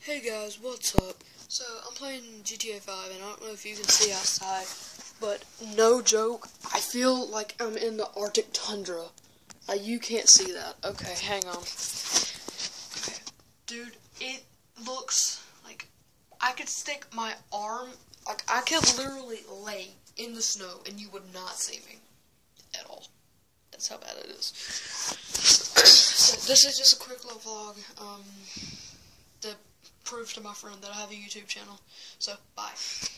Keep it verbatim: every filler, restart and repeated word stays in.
Hey guys, what's up? So, I'm playing G T A five, and I don't know if you can see outside, but no joke, I feel like I'm in the Arctic tundra. Uh, you can't see that. Okay, hang on. Okay. Dude, it looks like I could stick my arm, like I could literally lay in the snow and you would not see me at all. That's how bad it is. So, this is just a quick little vlog. Um... to prove to my friend that I have a YouTube channel. So, bye.